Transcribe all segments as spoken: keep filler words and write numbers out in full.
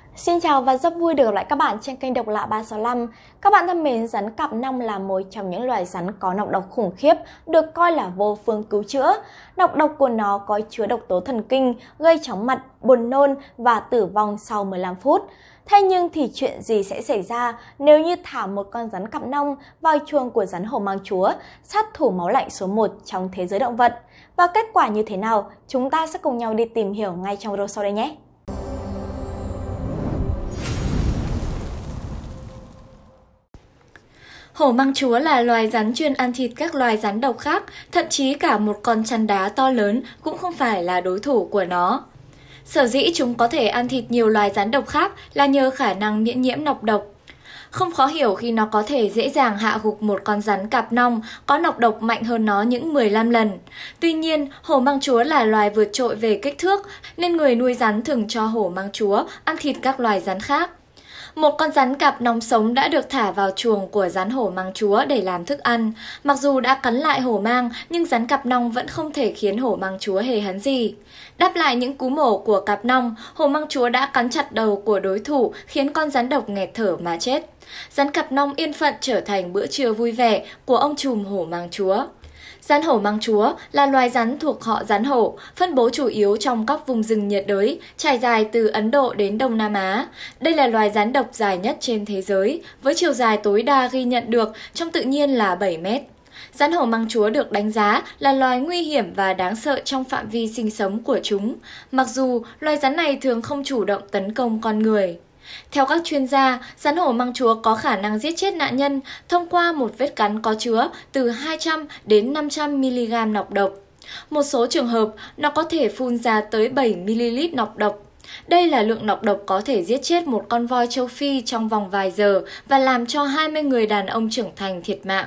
Xin chào và rất vui được gặp lại các bạn trên kênh Độc Lạ ba sáu lăm. Các bạn thân mến, rắn cặp nong là một trong những loài rắn có nọc độc khủng khiếp, được coi là vô phương cứu chữa. Nọc độc của nó có chứa độc tố thần kinh, gây chóng mặt, buồn nôn và tử vong sau mười lăm phút. Thế nhưng thì chuyện gì sẽ xảy ra nếu như thả một con rắn cặp nong vào chuồng của rắn hổ mang chúa, sát thủ máu lạnh số một trong thế giới động vật? Và kết quả như thế nào? Chúng ta sẽ cùng nhau đi tìm hiểu ngay trong video sau đây nhé! Hổ mang chúa là loài rắn chuyên ăn thịt các loài rắn độc khác, thậm chí cả một con chăn đá to lớn cũng không phải là đối thủ của nó. Sở dĩ chúng có thể ăn thịt nhiều loài rắn độc khác là nhờ khả năng miễn nhiễm nọc độc. Không khó hiểu khi nó có thể dễ dàng hạ gục một con rắn cặp nong có nọc độc mạnh hơn nó những mười lăm lần. Tuy nhiên, hổ mang chúa là loài vượt trội về kích thước, nên người nuôi rắn thường cho hổ mang chúa ăn thịt các loài rắn khác. Một con rắn cặp nong sống đã được thả vào chuồng của rắn hổ mang chúa để làm thức ăn. Mặc dù đã cắn lại hổ mang, nhưng rắn cặp nong vẫn không thể khiến hổ mang chúa hề hấn gì. Đáp lại những cú mổ của cặp nong, hổ mang chúa đã cắn chặt đầu của đối thủ, khiến con rắn độc nghẹt thở mà chết. Rắn cặp nong yên phận trở thành bữa trưa vui vẻ của ông trùm hổ mang chúa. Rắn hổ mang chúa là loài rắn thuộc họ rắn hổ, phân bố chủ yếu trong các vùng rừng nhiệt đới, trải dài từ Ấn Độ đến Đông Nam Á. Đây là loài rắn độc dài nhất trên thế giới, với chiều dài tối đa ghi nhận được trong tự nhiên là bảy mét. Rắn hổ mang chúa được đánh giá là loài nguy hiểm và đáng sợ trong phạm vi sinh sống của chúng, mặc dù loài rắn này thường không chủ động tấn công con người. Theo các chuyên gia, rắn hổ mang chúa có khả năng giết chết nạn nhân thông qua một vết cắn có chứa từ hai trăm đến năm trăm mi-li-gam nọc độc. Một số trường hợp, nó có thể phun ra tới bảy mi-li-lít nọc độc. Đây là lượng nọc độc có thể giết chết một con voi châu Phi trong vòng vài giờ và làm cho hai mươi người đàn ông trưởng thành thiệt mạng.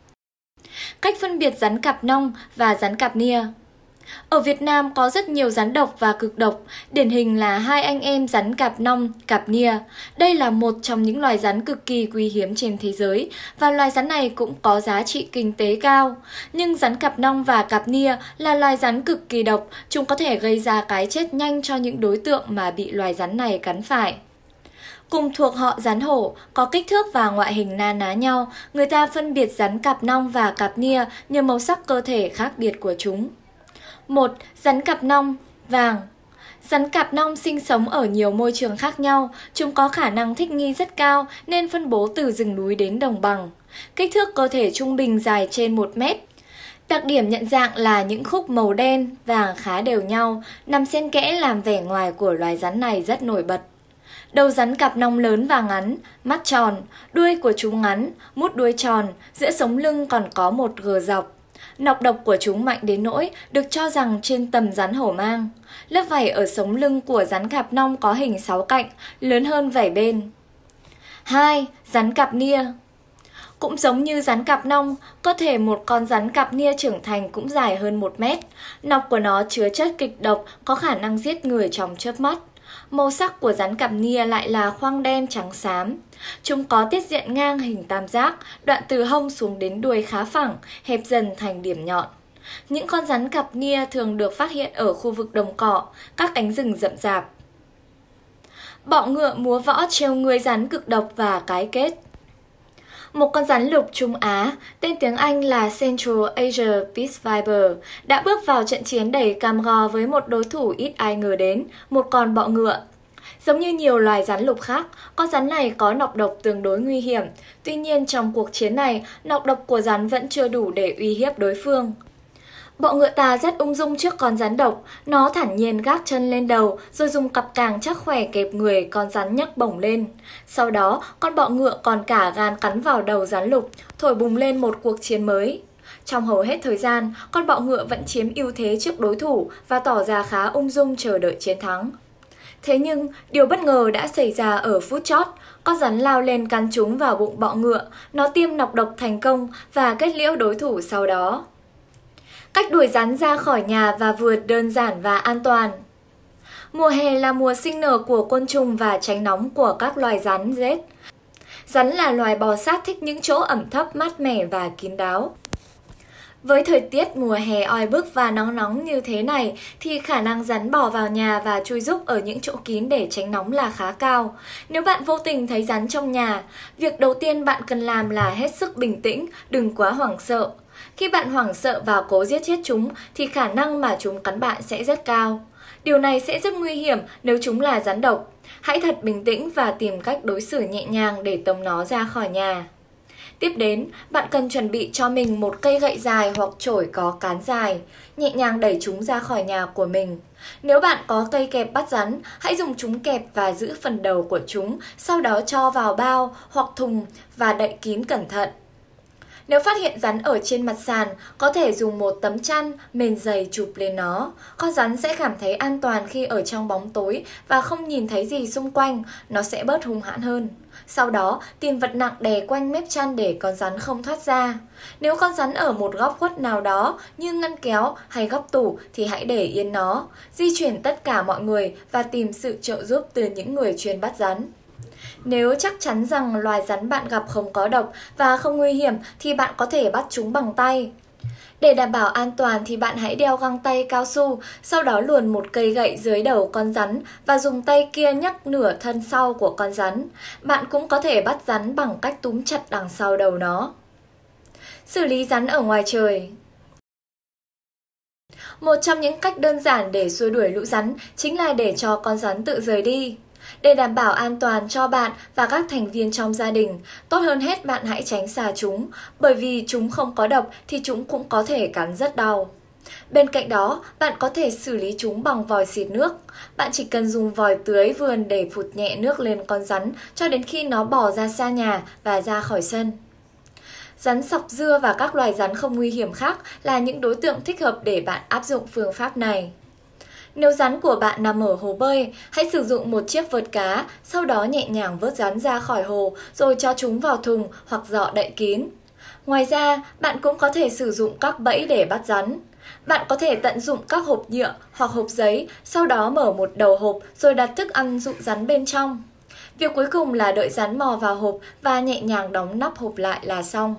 Cách phân biệt rắn cặp nong và rắn cặp nia. Ở Việt Nam có rất nhiều rắn độc và cực độc, điển hình là hai anh em rắn cặp nong, cặp nia. Đây là một trong những loài rắn cực kỳ quý hiếm trên thế giới và loài rắn này cũng có giá trị kinh tế cao. Nhưng rắn cặp nong và cặp nia là loài rắn cực kỳ độc, chúng có thể gây ra cái chết nhanh cho những đối tượng mà bị loài rắn này cắn phải. Cùng thuộc họ rắn hổ, có kích thước và ngoại hình na ná nhau, người ta phân biệt rắn cặp nong và cặp nia nhờ màu sắc cơ thể khác biệt của chúng. một. Rắn cặp nong, vàng. Rắn cặp nong sinh sống ở nhiều môi trường khác nhau, chúng có khả năng thích nghi rất cao nên phân bố từ rừng núi đến đồng bằng. Kích thước cơ thể trung bình dài trên một mét. Đặc điểm nhận dạng là những khúc màu đen, vàng khá đều nhau, nằm xen kẽ làm vẻ ngoài của loài rắn này rất nổi bật. Đầu rắn cặp nong lớn và ngắn, mắt tròn, đuôi của chúng ngắn, mút đuôi tròn, giữa sống lưng còn có một gờ dọc. Nọc độc của chúng mạnh đến nỗi được cho rằng trên tầm rắn hổ mang. Lớp vảy ở sống lưng của rắn cặp nong có hình sáu cạnh, lớn hơn vảy bên. hai. Rắn cặp nia. Cũng giống như rắn cặp nong, cơ thể một con rắn cặp nia trưởng thành cũng dài hơn một mét. Nọc của nó chứa chất kịch độc có khả năng giết người trong chớp mắt. Màu sắc của rắn cặp nia lại là khoang đen trắng xám. Chúng có tiết diện ngang hình tam giác, đoạn từ hông xuống đến đuôi khá phẳng, hẹp dần thành điểm nhọn. Những con rắn cặp nia thường được phát hiện ở khu vực đồng cỏ, các cánh rừng rậm rạp. Bọ ngựa múa võ trêu người rắn cực độc và cái kết. Một con rắn lục Trung Á, tên tiếng Anh là Central Asia Peace Viper, đã bước vào trận chiến đầy cam go với một đối thủ ít ai ngờ đến, một con bọ ngựa. Giống như nhiều loài rắn lục khác, con rắn này có nọc độc tương đối nguy hiểm. Tuy nhiên trong cuộc chiến này, nọc độc của rắn vẫn chưa đủ để uy hiếp đối phương. Bọ ngựa ta rất ung dung trước con rắn độc, nó thản nhiên gác chân lên đầu rồi dùng cặp càng chắc khỏe kẹp người con rắn nhấc bổng lên. Sau đó, con bọ ngựa còn cả gan cắn vào đầu rắn lục, thổi bùng lên một cuộc chiến mới. Trong hầu hết thời gian, con bọ ngựa vẫn chiếm ưu thế trước đối thủ và tỏ ra khá ung dung chờ đợi chiến thắng. Thế nhưng, điều bất ngờ đã xảy ra ở phút chót. Con rắn lao lên cắn trúng vào bụng bọ ngựa, nó tiêm nọc độc thành công và kết liễu đối thủ sau đó. Cách đuổi rắn ra khỏi nhà và vượt đơn giản và an toàn. Mùa hè là mùa sinh nở của côn trùng và tránh nóng của các loài rắn rết. Rắn là loài bò sát thích những chỗ ẩm thấp, mát mẻ và kín đáo. Với thời tiết mùa hè oi bức và nóng nóng như thế này thì khả năng rắn bò vào nhà và chui rúc ở những chỗ kín để tránh nóng là khá cao. Nếu bạn vô tình thấy rắn trong nhà, việc đầu tiên bạn cần làm là hết sức bình tĩnh, đừng quá hoảng sợ. Khi bạn hoảng sợ và cố giết chết chúng thì khả năng mà chúng cắn bạn sẽ rất cao. Điều này sẽ rất nguy hiểm nếu chúng là rắn độc. Hãy thật bình tĩnh và tìm cách đối xử nhẹ nhàng để tống nó ra khỏi nhà. Tiếp đến, bạn cần chuẩn bị cho mình một cây gậy dài hoặc chổi có cán dài, nhẹ nhàng đẩy chúng ra khỏi nhà của mình. Nếu bạn có cây kẹp bắt rắn, hãy dùng chúng kẹp và giữ phần đầu của chúng, sau đó cho vào bao hoặc thùng và đậy kín cẩn thận. Nếu phát hiện rắn ở trên mặt sàn, có thể dùng một tấm chăn, mền dày chụp lên nó. Con rắn sẽ cảm thấy an toàn khi ở trong bóng tối và không nhìn thấy gì xung quanh, nó sẽ bớt hung hãn hơn. Sau đó, tìm vật nặng đè quanh mép chăn để con rắn không thoát ra. Nếu con rắn ở một góc khuất nào đó như ngăn kéo hay góc tủ thì hãy để yên nó. Di chuyển tất cả mọi người và tìm sự trợ giúp từ những người chuyên bắt rắn. Nếu chắc chắn rằng loài rắn bạn gặp không có độc và không nguy hiểm thì bạn có thể bắt chúng bằng tay. Để đảm bảo an toàn thì bạn hãy đeo găng tay cao su, sau đó luồn một cây gậy dưới đầu con rắn và dùng tay kia nhấc nửa thân sau của con rắn. Bạn cũng có thể bắt rắn bằng cách túm chặt đằng sau đầu nó. Xử lý rắn ở ngoài trời. Một trong những cách đơn giản để xua đuổi lũ rắn chính là để cho con rắn tự rời đi. Để đảm bảo an toàn cho bạn và các thành viên trong gia đình, tốt hơn hết bạn hãy tránh xa chúng, bởi vì chúng không có độc thì chúng cũng có thể cắn rất đau. Bên cạnh đó, bạn có thể xử lý chúng bằng vòi xịt nước. Bạn chỉ cần dùng vòi tưới vườn để phụt nhẹ nước lên con rắn cho đến khi nó bỏ ra xa nhà và ra khỏi sân. Rắn sọc dưa và các loài rắn không nguy hiểm khác là những đối tượng thích hợp để bạn áp dụng phương pháp này. Nếu rắn của bạn nằm ở hồ bơi, hãy sử dụng một chiếc vợt cá, sau đó nhẹ nhàng vớt rắn ra khỏi hồ rồi cho chúng vào thùng hoặc giỏ đậy kín. Ngoài ra, bạn cũng có thể sử dụng các bẫy để bắt rắn. Bạn có thể tận dụng các hộp nhựa hoặc hộp giấy, sau đó mở một đầu hộp rồi đặt thức ăn dụ rắn bên trong. Việc cuối cùng là đợi rắn mò vào hộp và nhẹ nhàng đóng nắp hộp lại là xong.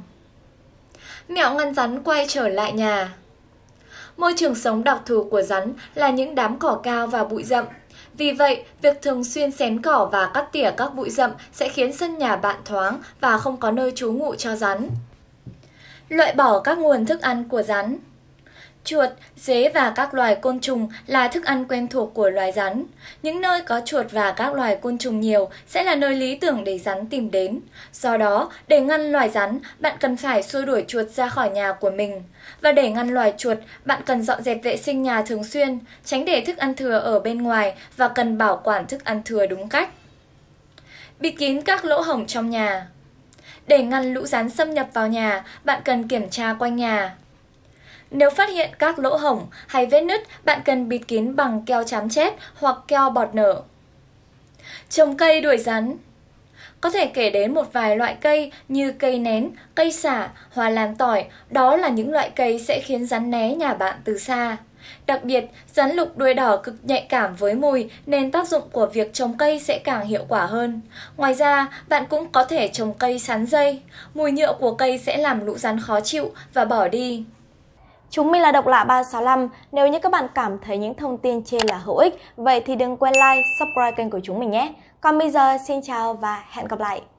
Mẹo ngăn rắn quay trở lại nhà. Môi trường sống đặc thù của rắn là những đám cỏ cao và bụi rậm. Vì vậy, việc thường xuyên xén cỏ và cắt tỉa các bụi rậm sẽ khiến sân nhà bạn thoáng và không có nơi trú ngụ cho rắn. Loại bỏ các nguồn thức ăn của rắn. Chuột, dế và các loài côn trùng là thức ăn quen thuộc của loài rắn. Những nơi có chuột và các loài côn trùng nhiều sẽ là nơi lý tưởng để rắn tìm đến. Do đó, để ngăn loài rắn, bạn cần phải xua đuổi chuột ra khỏi nhà của mình. Và để ngăn loài chuột, bạn cần dọn dẹp vệ sinh nhà thường xuyên, tránh để thức ăn thừa ở bên ngoài và cần bảo quản thức ăn thừa đúng cách. Bịt kín các lỗ hổng trong nhà. Để ngăn lũ rắn xâm nhập vào nhà, bạn cần kiểm tra quanh nhà. Nếu phát hiện các lỗ hổng hay vết nứt, bạn cần bịt kín bằng keo chám chết hoặc keo bọt nở. Trồng cây đuổi rắn. Có thể kể đến một vài loại cây như cây nén, cây sả, hoa lan tỏi, đó là những loại cây sẽ khiến rắn né nhà bạn từ xa. Đặc biệt, rắn lục đuôi đỏ cực nhạy cảm với mùi nên tác dụng của việc trồng cây sẽ càng hiệu quả hơn. Ngoài ra, bạn cũng có thể trồng cây sắn dây. Mùi nhựa của cây sẽ làm lũ rắn khó chịu và bỏ đi. Chúng mình là Độc Lạ ba sáu năm. Nếu như các bạn cảm thấy những thông tin trên là hữu ích, vậy thì đừng quên like, subscribe kênh của chúng mình nhé. Còn bây giờ, xin chào và hẹn gặp lại.